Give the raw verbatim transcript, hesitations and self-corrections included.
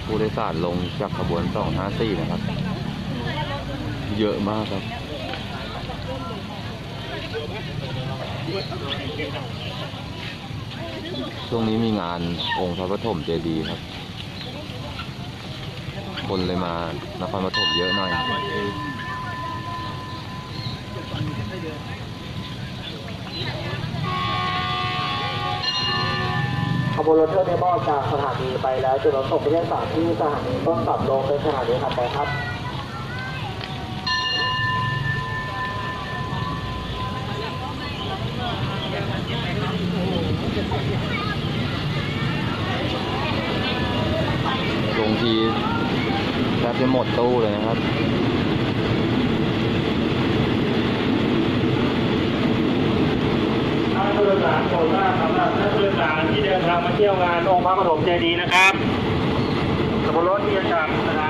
ผู้โดยสารลงจากขบวนสองห้าสี่นะครับเยอะมากครับช่วงนี้มีงานองค์พระปฐมเจดีย์ครับคนเลยมานครปฐมเยอะหน่อยขบวนรถเที่ยวเดโมจากสถานีไปแล้วจุดรถส่งผู้โดยสารที่สถานีต้นสับลงเป็นสถานีถัดไปครับลงทีแทบจะหมดตู้เลยนะครับท่านผู้โดยสารโปรดทราบสำหรับท่านผู้โดยสารที่เดินทางมาเที่ยวงานองค์พระปฐมเจดีย์นะครับขบวนรถที่จะจากสถา